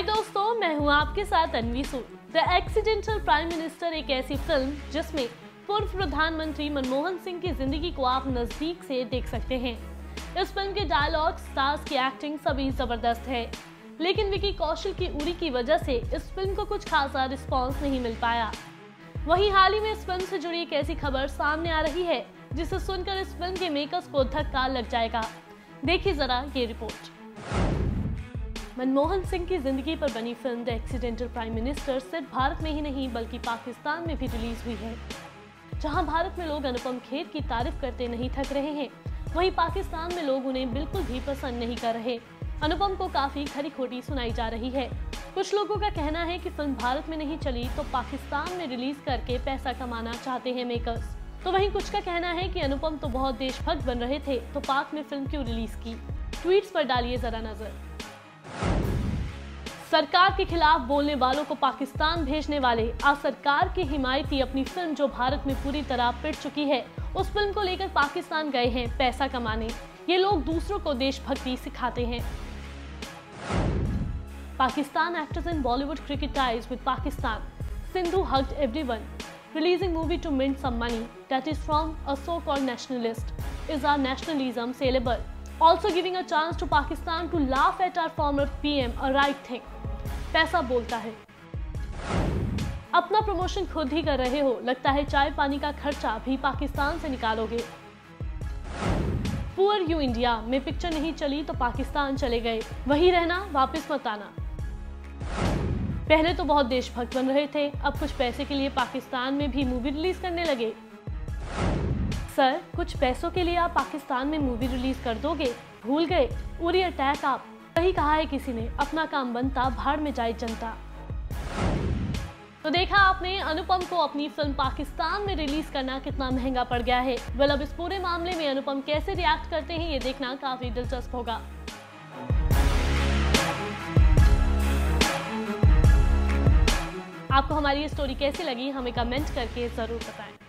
दोस्तों, मैं हूं आपके साथ Anvi Sood. The accidental prime minister एक ऐसी फिल्म जिसमें पूर्व प्रधानमंत्री मनमोहन सिंह की जिंदगी को आप नजदीक से देख सकते हैं। इस फिल्म के डायलॉग, स्टार्स की एक्टिंग सभी जबरदस्त है, लेकिन विकी कौशल की उड़ी की वजह से इस फिल्म को कुछ खासा रिस्पॉन्स नहीं मिल पाया। वहीं हाल ही में इस फिल्म से जुड़ी एक ऐसी खबर सामने आ रही है जिसे सुनकर इस फिल्म के मेकर्स को धक्का लग जाएगा। देखिए जरा ये रिपोर्ट। मनमोहन सिंह की जिंदगी पर बनी film the accidental prime minister सिर्फ भारत में ही नहीं बल्कि पाकिस्तान में भी रिलीज हुई है। जहां भारत में लोग अनुपम खेर की तारीफ करते नहीं थक रहे हैं, वहीं पाकिस्तान में लोग उन्हें बिल्कुल भी पसंद नहीं कर रहे। अनुपम को काफी खरी खोटी सुनाई जा रही है। कुछ लोगों का कहना है कि फिल्म भारत में नहीं चली तो पाकिस्तान में रिलीज करके पैसा कमाना चाहते हैं मेकर्स। तो वहीं कुछ का कहना है कि अनुपम तो बहुत देशभक्त बन रहे थे तो पाक में फिल्म क्यों रिलीज की। ट्वीट्स पर डालिए जरा नजर। सरकार के खिलाफ बोलने वालों को पाकिस्तान भेजने वाले आज सरकार के हिमायती अपनी फिल्म जो भारत में पूरी तरह पिट चुकी है, उस फिल्म को लेकर पाकिस्तान गए हैं पैसा कमाने। ये लोग दूसरों को देशभक्ति सिखाते हैं। Pakistan actors in Bollywood cricket ties with Pakistan. Sindhu hugged everyone. Releasing movie to mint some money that is from a so-called nationalist. Is our nationalism saleable? Also giving a chance to Pakistan to laugh at our former PM, a right thing. पैसा बोलता है। अपना promotion खुद ही कर रहे हो, लगता है चाय पानी का खर्चा भी पाकिस्तान से निकालोगे। पुअर यू इंडिया में पिक्चर नहीं चली तो पाकिस्तान चले गए, वहीं रहना, वापस मत आना। पहले तो बहुत देशभक्त बन रहे थे, अब कुछ पैसे के लिए पाकिस्तान में भी मूवी रिलीज करने लगे। सर, कुछ पैसों के लिए आप पाकिस्तान में मूवी रिलीज कर दोगे? भूल गए उरी अटैक आप। सही कहा है किसी ने, अपना काम बनता भाड़ में जाए जनता। तो देखा आपने अनुपम को अपनी फिल्म पाकिस्तान में रिलीज करना कितना महंगा पड़ गया है। वेल, अब इस पूरे मामले में अनुपम कैसे रिएक्ट करते हैं ये देखना काफी दिलचस्प होगा। आपको हमारी ये स्टोरी कैसी लगी हमें कमेंट करके जरूर बताएं।